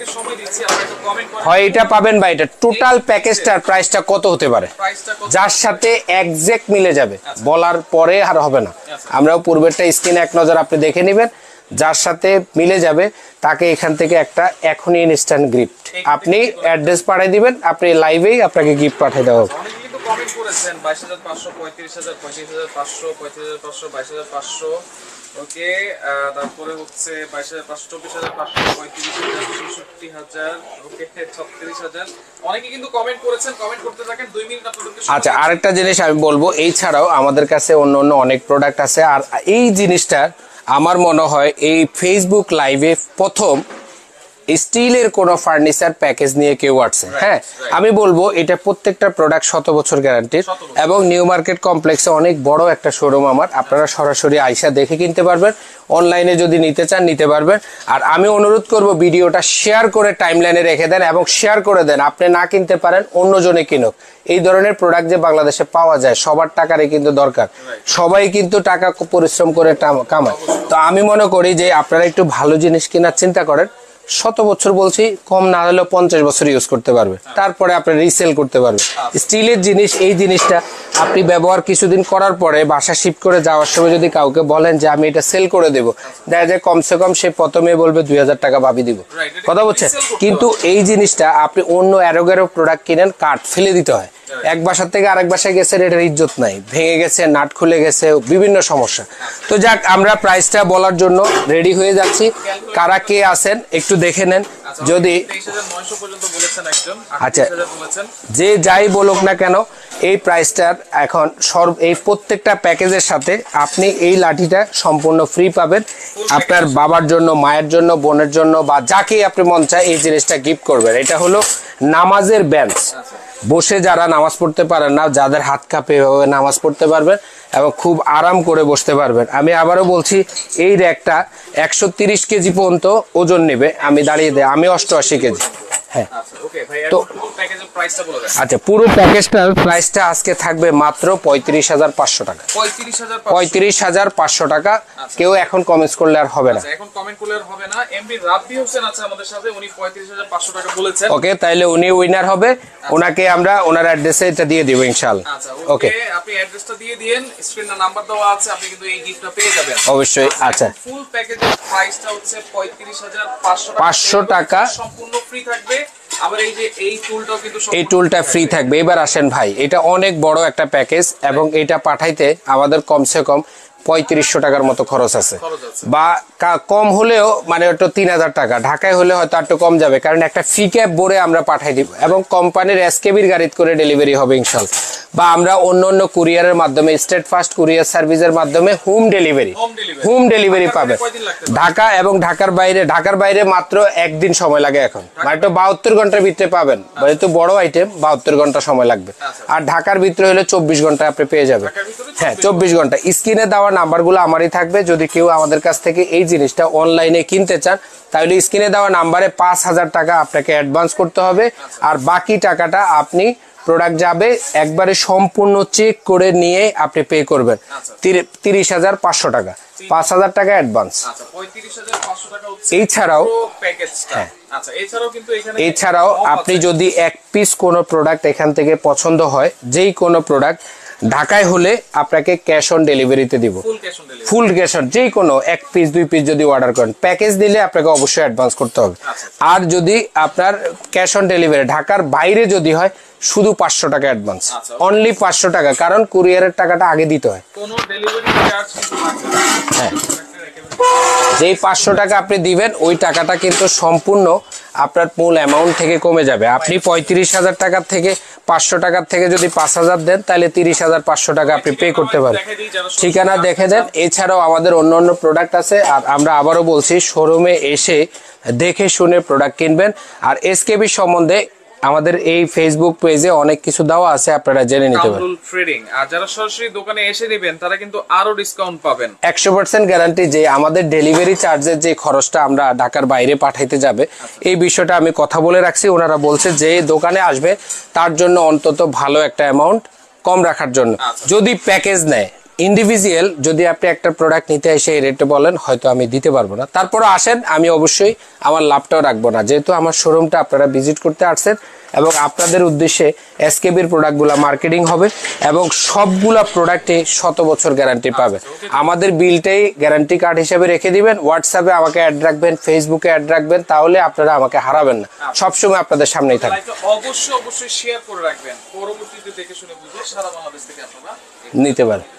S1: হয় এটা পাবেন বা এটা, টোটাল প্যাকেজটার প্রাইসটা কত হতে পারে যার সাথে একজ্যাক্ট মিলে যাবে, বলার পরে আর হবে না। আমরাও পূর্বেরটা স্ক্রিনে এক নজর আপনি দেখে নেবেন, যার সাথে মিলে যাবে তাকে এখান থেকে একটা এখনই ইনস্ট্যান্ট গিফট, আপনি অ্যাড্রেস পাঠিয়ে দিবেন, আপনি লাইভেই আপনাকে গিফট পাঠিয়ে দেওয়া হবে।
S2: কমেন্ট করেছেন বাইশ হাজার পাঁচশো, পঁয়ত্রিশ হাজার, পঁয়ত্রিশ হাজার পাঁচশো, পঁয়ত্রিশ হাজার পাঁচশো, বাইশ হাজার পাঁচশো, ওকে, তারপরে হচ্ছে বাইশ হাজার পাঁচশো, চব্বিশ হাজার পাঁচশো, পঁয়ত্রিশ হাজার, ছেষট্টি হাজার, ওকে, ছত্রিশ হাজার। অনেকে কিন্তু কমেন্ট করেছেন, কমেন্ট করতে থাকেন, দুই মিনিট আপনাদেরকে।
S1: আচ্ছা, আরেকটা জিনিস আমি বলবো, এই ছাড়াও আমাদের কাছে অন্য অন্য অনেক প্রোডাক্ট আছে। আর এই জিনিসটা আমার মনে হয় এই ফেসবুক লাইভে প্রথম স্টিলের কোনো ফার্নিচার প্যাকেজ নিয়ে কেউ আসছে। হ্যাঁ, আমি বলবো এটা প্রত্যেকটা প্রোডাক্ট শত বছর গ্যারান্টির এবং নিউ মার্কেট কমপ্লেক্সে অনেক বড় একটা শোরুম আমার, আপনারা সরাসরি আইসা দেখে কিনতে পারবেন, অনলাইনে যদি নিতে চান নিতে পারবেন। আর আমি অনুরোধ করব ভিডিওটা শেয়ার করে টাইমলাইনে রেখে দেন এবং শেয়ার করে দেন, আপনি না কিনতে পারেন অন্যজনে কিনুক। এই ধরনের প্রোডাক্ট যে বাংলাদেশে পাওয়া যায়, সবার টাকারই কিন্তু দরকার, সবাই কিন্তু টাকা পরিশ্রম করে কামায়। তো আমি মনে করি যে আপনারা একটু ভালো জিনিস কেনার চিন্তা করেন, শত বছর বলছি, কম না হলেও পঞ্চাশ বছর ইউজ করতে পারবে, তারপরে আপনি রিসেল করতে পারবে। স্টিলের জিনিস, এই জিনিসটা আপনি ব্যবহার কিছুদিন করার পরে বাসা শিফট করে যাওয়ার সময় যদি কাউকে বলেন যে আমি এটা সেল করে দেবো, দেখা যায় কমসে কম সে প্রথমে বলবে দুই হাজার টাকা ভাবি দিব, কথা বলছেন। কিন্তু এই জিনিসটা আপনি অন্য অ্যারোগ্যারো প্রোডাক্ট কিনেন, কাঠ ফেলে দিতে হয়, এক বাসার থেকে আরেক বাসায় গেছে, এটার ইজ্জত নাই, ভেঙে গেছে, নাট খুলে গেছে, বিভিন্ন সমস্যা। তো যাক, আমরা প্রাইসটা বলার জন্য রেডি হয়ে যাচ্ছি। কারা কে আছেন একটু দেখে নেন। যদি আচ্ছা, যে যাই বলুক না কেন, এই প্রাইসটার এখন সর্ব এই প্রত্যেকটা প্যাকেজের সাথে আপনি এই লাঠিটা সম্পূর্ণ ফ্রি পাবেন। আপনার বাবার জন্য, মায়ের জন্য, বোনের জন্য বা যাকেই আপনি মন চায় এই জিনিসটা গিফট করবেন। এটা হলো নামাজের বেঞ্চ, বসে যারা নামাজ পড়তে পারেন না, যাদের হাত কাঁপে এভাবে নামাজ পড়তে পারবেন এবং খুব আরাম করে বসতে পারবেন। আমি আবারও বলছি, এই র্যাকটা একশো তিরিশ কেজি পর্যন্ত ওজন নেবে। আমি দাঁড়িয়ে দেয়, আমি অষ্টআশি কেজি। হ্যাঁ, তো আচ্ছা, পুরো প্যাকেজটার প্রাইসটা আজকে থাকবে মাত্র পঁয়ত্রিশ হাজার পাঁচশো টাকা। পঁয়ত্রিশ হাজার পাঁচশো টাকা। কেউ এখন কমেন্টস করলে আর হবে না,
S2: এখন কমেন্ট করলে আর হবে না। এমডি রাব্বি হোসেন আছে আমাদের সাথে, উনি পঁয়ত্রিশ হাজার পাঁচশো টাকা বলেছেন।
S1: ওকে, তাহলে উনি উইনার হবে, ওনাকে আমরা ওনার অ্যাড্রেসে এটা দিয়ে দিব ইনশাআল্লাহ।
S2: ওকে, আপনি অ্যাড্রেসটা দিয়ে দিয়েন, স্ক্রিনে নাম্বার দেওয়া আছে, আপনি কিন্তু এই গিফটটা পেয়ে যাবেন
S1: অবশ্যই। আচ্ছা,
S2: ফুল প্যাকেজের প্রাইসটা হচ্ছে পঁয়ত্রিশ হাজার
S1: পাঁচশো টাকা,
S2: সম্পূর্ণ ফ্রি থাকবে। আবার এই যে এই টুলটাও কিন্তু
S1: এই টুলটা ফ্রি থাকবে। এবার আসেন ভাই, এটা অনেক বড় একটা প্যাকেজ এবং এটা পাঠাইতে আমাদের কমসে কম পঁয়ত্রিশশো টাকার মতো খরচ আছে, বা কম হলেও মানে একটু তিন হাজার টাকা। ঢাকায় হলে হয়তো একটু কম যাবে, কারণ একটা ফ্রি ক্যাব বোর্ডে আমরা পাঠাই দিব এবং কোম্পানির এসকেবির গাড়িতে করে ডেলিভারি হবে ইনশাল্লাহ। বা আমরা অন্য অন্য কুরিয়ারের মাধ্যমে, স্টেট ফাস্ট কুরিয়ার সার্ভিসের মাধ্যমে হোম ডেলিভারি হোম ডেলিভারি পাবে ঢাকা এবং ঢাকার বাইরে। ঢাকার বাইরে মাত্র একদিন সময় লাগে এখন, মানে একটু বাহাত্তর ঘন্টার ভিতরে পাবেন, যেহেতু বড় আইটেম বাহাত্তর ঘন্টা সময় লাগবে। আর ঢাকার ভিতরে হলে চব্বিশ ঘন্টা আপনি পেয়ে যাবেন। হ্যাঁ, চব্বিশ ঘন্টা। স্ক্রিনে দেওয়া নাম্বারগুলো আমারই থাকবে। যদি কেউ আমাদের কাছ থেকে এই জিনিসটা অনলাইনে কিনতে চান, তাহলে স্ক্রিনে দেওয়া নাম্বারে পাঁচ হাজার টাকা আপনাকে অ্যাডভান্স করতে হবে, আর বাকি টাকাটা আপনি প্রোডাক্ট যাবে একবারে সম্পূর্ণ চেক করে নিয়ে আপনি পে করবেন তিরিশ হাজার পাঁচশো টাকা, পাঁচ হাজার টাকা অ্যাডভান্স। এছাড়াও এছাড়াও আপনি যদি এক পিস কোনো প্রোডাক্ট এখান থেকে পছন্দ হয়, যেই কোনো প্রোডাক্ট, ঢাকায় হলে আপনাকে ক্যাশ অন ডেলিভারিতে দিব, ফুল ক্যাশ অন, যেই কোনো এক পিস দুই পিস যদি অর্ডার করেন। প্যাকেজ দিলে আপনাকে অবশ্যই অ্যাডভান্স করতে হবে। আর যদি আপনার ক্যাশ অন ডেলিভারি ঢাকার বাইরে যদি হয়, শুধু পাঁচশো টাকা অ্যাডভান্স, অনলি পাঁচশো টাকা, কারণ কুরিয়ারের টাকাটা আগে দিতে হয়। হ্যাঁ, যেই পাঁচশো টাকা আপনি দিবেন ওই টাকাটা কিন্তু সম্পূর্ণ আপনার মূল অ্যামাউন্ট থেকে কমে যাবে। আপনি পঁয়ত্রিশ হাজার টাকার থেকে পাঁচশো টাকার থেকে যদি পাঁচ হাজার দেন, তাহলে তিরিশ হাজার পাঁচশো টাকা আপনি পে করতে পারেন। ঠিকানা দেখে দেন। এছাড়াও আমাদের অন্য অন্য প্রোডাক্ট আছে, আর আমরা আবারও বলছি, শোরুমে এসে দেখে শুনে প্রোডাক্ট কিনবেন। আর এসকেবি সম্বন্ধে আমাদের এই ফেসবুক পেজে অনেক কিছু দেওয়া আছে, আপনারা জেনে নিতে পারেন।
S2: ট্রেডিং আর যারা সরাসরি দোকানে এসে নেবেন তারা কিন্তু আরো ডিসকাউন্ট পাবেন।
S1: একশো পার্সেন্ট গ্যারান্টি যে আমাদের ডেলিভারি চার্জের যে খরচটা আমরা ঢাকার বাইরে পাঠাইতে যাবে, এই বিষয়টা আমি কথা বলে রাখছি। ওনারা বলছে যে দোকানে আসবে তার জন্য অন্তত ভালো একটা অ্যামাউন্ট কম রাখার জন্য। যদি প্যাকেজ নেয়, ইন্ডিভিজুয়াল যদি আপনি একটা প্রোডাক্ট নিতে এসে এই রেটে বলেন, হয়তো আমি দিতে পারবো না। তারপরে আসেন, আমি অবশ্যই আমার লাভটাও রাখবো না, যেহেতু আমার শোরুমটা আপনারা ভিজিট করতে আসছেন। এবং আপনাদের উদ্দেশ্যে এসকেবির প্রোডাক্টগুলো মার্কেটিং হবে এবং সবগুলা প্রোডাক্টে শত বছর গ্যারান্টি পাবে। আমাদের বিলটাই গ্যারান্টি কার্ড হিসেবে রেখে দিবেন, হোয়াটসঅ্যাপে আমাকে অ্যাড রাখবেন, ফেসবুকে অ্যাড রাখবেন, তাহলে আপনারা আমাকে হারাবেন না, সবসময় আপনাদের সামনেই থাকবে।
S2: অবশ্যই অবশ্যই শেয়ার করে রাখবেন, পরবর্তীতে দেখে শুনে বুঝে সারা বাংলাদেশ থেকে আপনারা
S1: নিতে পারেন।